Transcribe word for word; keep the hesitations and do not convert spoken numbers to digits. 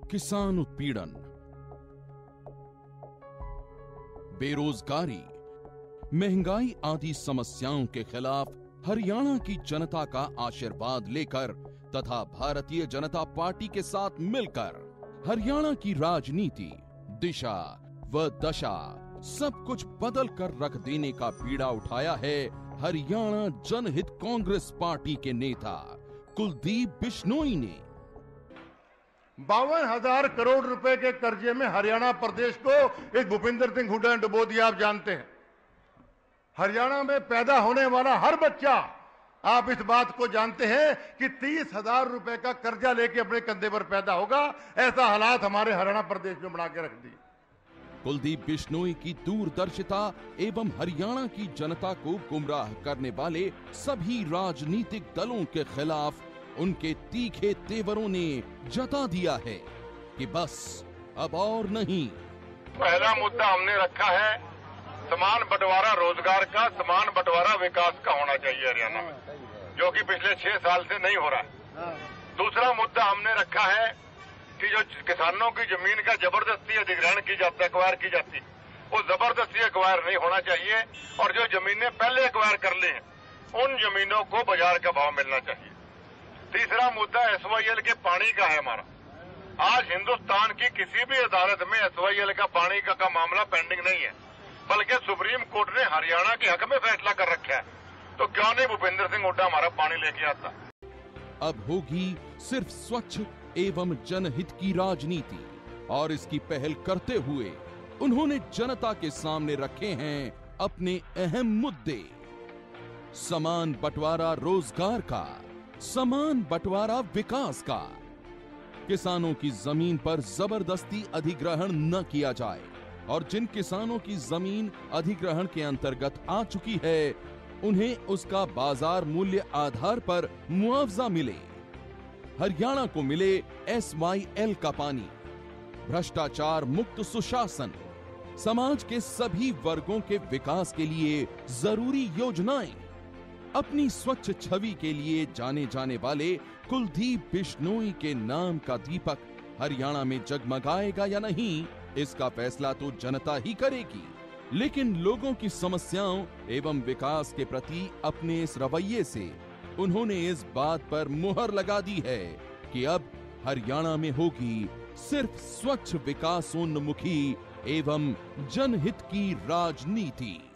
किसान उत्पीड़न, बेरोजगारी, महंगाई आदि समस्याओं के खिलाफ हरियाणा की जनता का आशीर्वाद लेकर तथा भारतीय जनता पार्टी के साथ मिलकर हरियाणा की राजनीति, दिशा व दशा सब कुछ बदल कर रख देने का बीड़ा उठाया है हरियाणा जनहित कांग्रेस पार्टी के नेता कुलदीप बिश्नोई ने। बावन हजार करोड़ रुपए के कर्जे में हरियाणा प्रदेश को इस भूपेंद्र सिंह हुड्डा ने डुबो दिया। आप जानते हैं हरियाणा में पैदा होने वाला हर बच्चा, आप इस बात को जानते हैं कि तीस हजार रुपए का कर्जा लेके अपने कंधे पर पैदा होगा। ऐसा हालात हमारे हरियाणा प्रदेश में बना के रख दी। कुलदीप बिश्नोई की दूरदर्शिता एवं हरियाणा की जनता को गुमराह करने वाले सभी राजनीतिक दलों के खिलाफ उनके तीखे तेवरों ने जता दिया है कि बस अब और नहीं। पहला मुद्दा हमने रखा है समान बंटवारा रोजगार का, समान बंटवारा विकास का होना चाहिए हरियाणा में, जो कि पिछले छह साल से नहीं हो रहा है। दूसरा मुद्दा हमने रखा है कि जो किसानों की जमीन का जबरदस्ती अधिग्रहण की जाता है, एक्वायर की जाती है, वो जबरदस्ती एक्वायर नहीं होना चाहिए और जो जमीनें पहले एक्वायर कर ली हैं उन जमीनों को बाजार का भाव मिलना चाहिए। तीसरा मुद्दा एस वाई एल के पानी का है हमारा। आज हिंदुस्तान की किसी भी अदालत में एस वाई एल का पानी का, का मामला पेंडिंग नहीं है, बल्कि सुप्रीम कोर्ट ने हरियाणा के हक में फैसला कर रखा है। तो क्यों नहीं भूपेंद्र सिंह हुड्डा हमारा पानी लेके आता। अब होगी सिर्फ स्वच्छ एवं जनहित की राजनीति और इसकी पहल करते हुए उन्होंने जनता के सामने रखे हैं अपने अहम मुद्दे। समान बंटवारा रोजगार का, समान बंटवारा विकास का, किसानों की जमीन पर जबरदस्ती अधिग्रहण न किया जाए और जिन किसानों की जमीन अधिग्रहण के अंतर्गत आ चुकी है उन्हें उसका बाजार मूल्य आधार पर मुआवजा मिले। हरियाणा को मिले एस वाई एल का पानी, भ्रष्टाचार मुक्त सुशासन, समाज के सभी वर्गों के विकास के लिए जरूरी योजनाएं। अपनी स्वच्छ छवि के लिए जाने जाने वाले कुलदीप बिश्नोई के नाम का दीपक हरियाणा में जगमगाएगा या नहीं, इसका फैसला तो जनता ही करेगी। लेकिन लोगों की समस्याओं एवं विकास के प्रति अपने इस रवैये से उन्होंने इस बात पर मुहर लगा दी है कि अब हरियाणा में होगी सिर्फ स्वच्छ विकासोन्मुखी एवं जनहित की राजनीति।